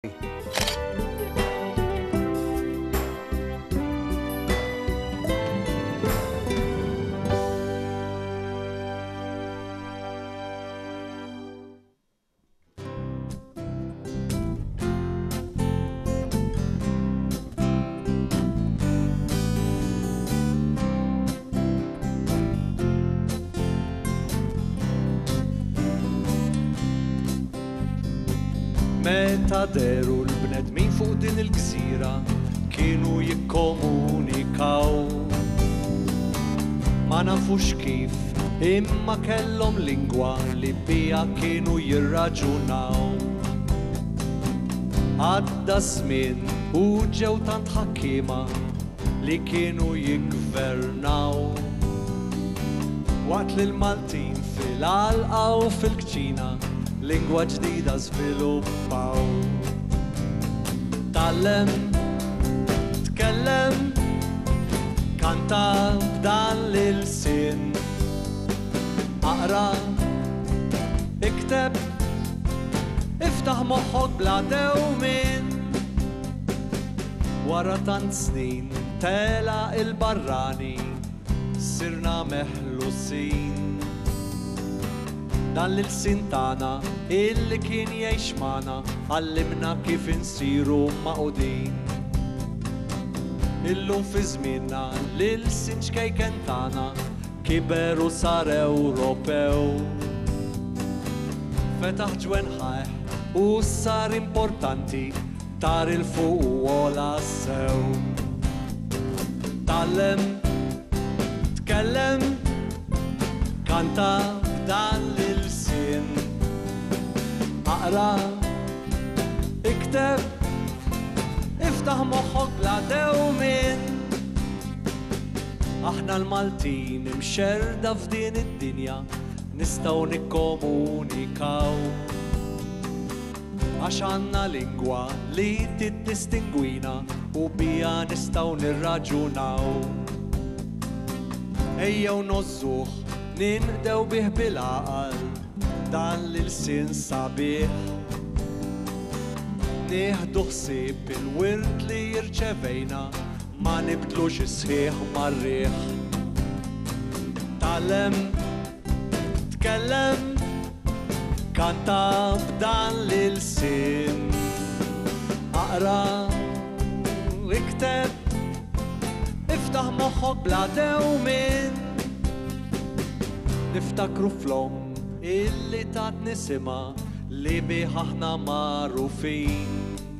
Meta deru l-bnedmin fuq din il-gżira kienu jikkomunikaw. Ma nafux kif imma kellhom lingwa li bija kienu jirraġunaw. Għadda żmien u ġew tant ħakkiema li kienu jiggvernaw. Waqt li l-Maltin fil-għalqa u fil-kċina lingwa ġdida żviluppaw. Tallem, tkellem, kanta b'dan l-sin. Aqra, ikteb, iftaħ moħħok bla dewmien. Wara tant snin tela il-barrani sirna meħlusin. Dan l-sin tagħna illi kien jgħix magħna għallimna kif insiru maqudin. Illum fi żmienna l-sin xkejken tagħna kiber u sar Ewropew. Fetaħ ġwenħajh u sar importanti tar il-fuq u għola sew. Tallem, tkellem, kanta dan l-sin. Aqra, ikteb, iftaħ moħħok bla dewmien. Aħna l-Maltin imxerda f'din id-dinja nistgħu nikkomunikaw. Għax għandna lingwa li tiddistingwina u bija nistgħu nirraġunaw. Ejjew nożżuh ninqdew bih bil-għaqal dan l-sin sabiħ. Nieħdu ħsieb il-wirt li jirċevejna ma nibdlux is-sħiħ mar-riħ. Tallem, tkellem, kanta b'dan l-sin. Aqra, ikteb, iftaħ moħħok bla dewmien. Niftakru flom illi tat nisima li bih aħna magħrufin.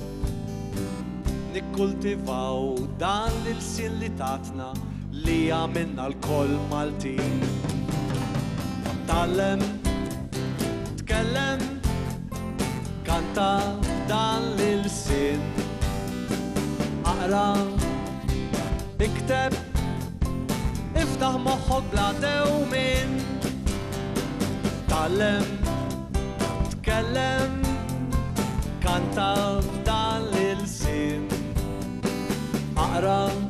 Nikkultivaw dan l-sin li tatna li għamilna l-koll Maltin. Tallem, tkellem, kanta dan l-sin. Aqra, ikteb, iftaħ moħħok bla dewmien. Tallem, tkellem, kanta dan l-sin. Aqra,